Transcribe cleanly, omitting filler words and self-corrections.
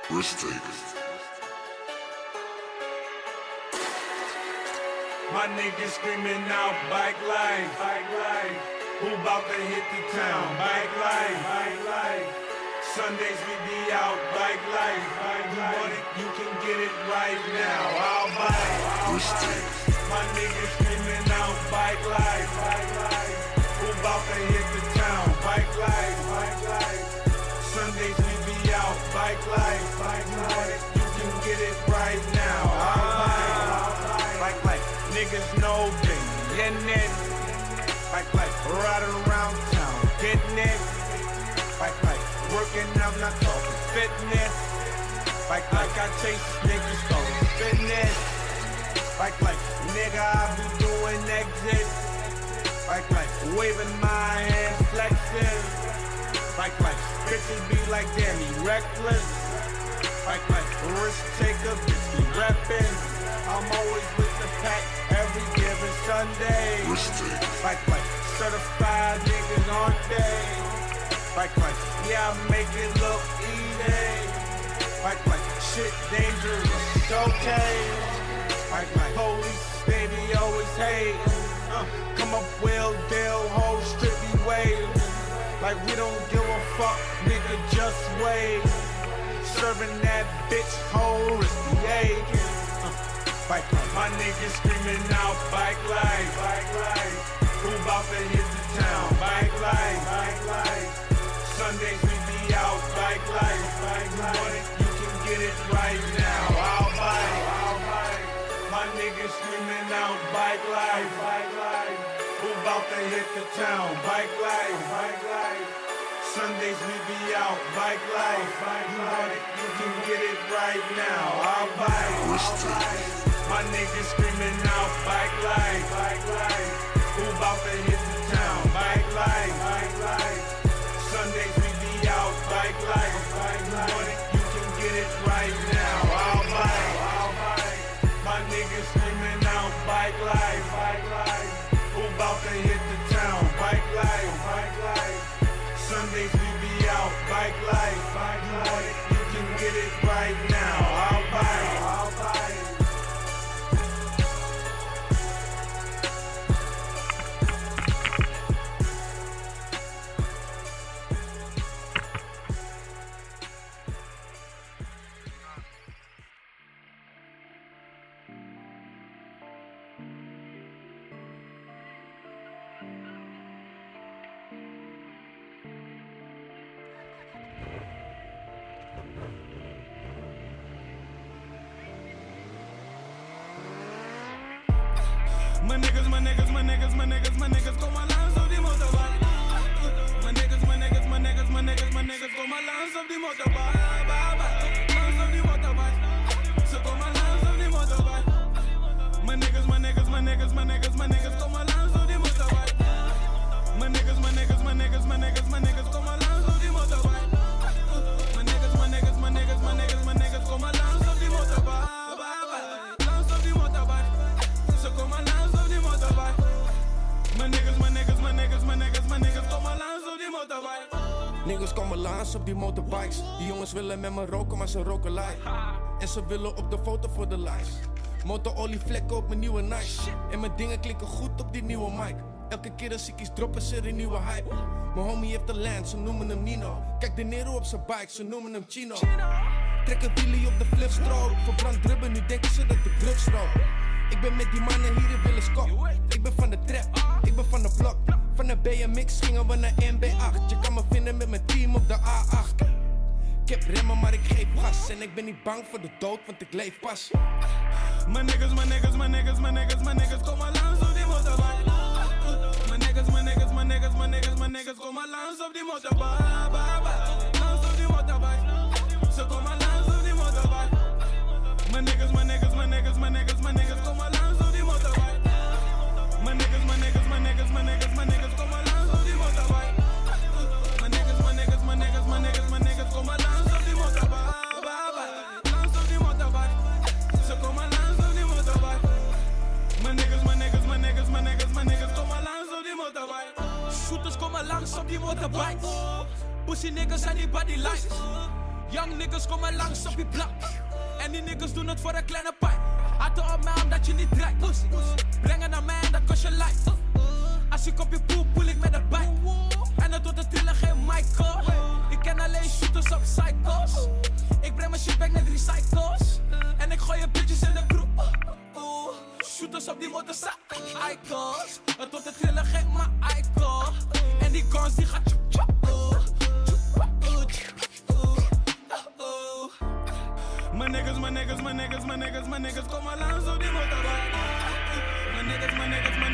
Risk takers. My niggas screaming out bike life, bike life. Who bout to hit the town? Bike life, bike life. Sundays we be out, bike life. You want it, you can get it right now. I'll buy it. Risk takers. My niggas screaming out bike life, bike life. Who bout to hit the town? Bike life, bike life. Sundays we be out, bike life. You want it, you can get it right now. I'll buy it. Bike life. Niggas know they getting it. Bike life, riding around town, getting it. Bike life, working out, not talking fitness. Bike life, I chase niggas talking fitness. Bike life, nigga, I be doing exits. Bike life, waving my hands, flexing. Bike life, bitches be like, damn, he reckless. Bike life, risk taker, bitch be reppin'. I'm always with the pack every given Sunday. Bike life, certified niggas aren't they? Bike life, yeah, I make it look easy. Bike life, shit dangerous, it's okay. Bike life, police, baby, always hate. Come up, wheel, deal, whole strippy wave. Like we don't give a fuck, nigga, just wait. Serving that bitch, whole risky agent. Bike life. My niggas screaming out bike life, bike life. Who bout to hit the town? Bike life, bike life. Sundays we be out, bike life. You want it, you can get it right now. I'll buy it, I'll buy it. My niggas screaming out bike life, bike life. Who bout to hit the town? Bike life, bike life. Sundays we be out, bike life. You want it, you can get it right now. I'll buy it, I'll buy it. My niggas screaming out bike life, bike life. Who bout to hit the town? Bike life, bike life. Sundays we be out, bike life. You want it, you can get it right now. I'll buy it, I'll buy it. My niggas screaming out bike life, bike life. Who bout to hit the town? Bike life, bike life. Sundays we be out, bike life. You want it, you can get it right now. I'll buy it, I'll buy it. My niggas, my niggas, my niggas, my niggas, my niggas, kom maar langs op die motorbike. My niggas, my niggas, my niggas, my niggas, my niggas, kom maar langs op die motorbike. Langs op die motorbike. Ze komen langs op die motorbike. My niggas, my niggas, my niggas, my niggas, my niggas, kom maar langs op die motorbike. My niggas, my niggas, my niggas, my niggas, my niggas, kom maar langs op die motorbike. My niggas, my niggas, my niggas, my niggas, my niggas, kom maar langs op die motorbike. Langs op die motorbike. Ze komen langs op die motorbike. My niggas, my niggas, my niggas, my niggas, my niggas, kom maar langs op die motorbike. Niggas komen langs op die motorbikes. Die jongens willen met me roken, maar ze roken live. En ze willen op de foto voor de likes. Motorolie vlekken op mijn nieuwe Nike. En mijn dingen klinken goed op die nieuwe mic. Elke keer als ik iets drop is er een nieuwe hype. Mijn homie heeft een lijn, ze noemen hem Nino. Kijk de Nero op zijn bike, ze noemen hem Chino. Trek een wheelie op de flipstrook. Verbrand rubber, nu denken ze dat ik drugs rook. Ik ben met die mannen hier in Willeskop. Ik ben van de trap, ik ben van de blok. Van de BMX gingen we naar MB8. Je kan me vinden met mijn team op de A8. Ik heb remmen, maar ik geef gas. En ik ben niet bang voor de dood, want ik leef pas. My niggas, my niggas, my niggas, my niggas, my niggas, kom maar langs op die motorbike. My niggas, my niggas, my niggas, my niggas, my niggas, kom maar langs op die motorbike. Langs op die motorbike. Ze komen langs op die motorbike. My niggas, my niggas, my niggas, my niggas, my niggas, kom maar langs op die motorbike. My niggas, my niggas, my niggas, my niggas, my niggas, kom maar langs op die motorbike. My niggas, my niggas, my niggas, my niggas, my niggas, kom maar langs op die motorbike. Langs op die motorbike. Ze komen langs op die motorbike. My niggas, my niggas, my niggas, my niggas, my niggas, kom maar langs op die motorbike. Shooters komen langs op die motorbikes. Pussy niggas zijn die body lights. Young niggas komen langs op je blok. En die niggas doen het voor een kleine pijn. Haten op mij omdat je niet draait. Brengen naar mij en dat kost je life. Als ik op je poel, poel ik met een bike. En het doet het trillen, geen Michael. Ik ken alleen shooters op psychos. Ik breng mijn shit back met recycles. En ik gooi je bitches in de groep. Shooters op die motorcycles. Het doet het trillen, geen Michael. En die guns die gaat chop chop. Mijn niggas, mijn niggas, mijn niggas, mijn niggas, mijn niggas komen langs op die motorbike. Mijn niggas, mijn niggas,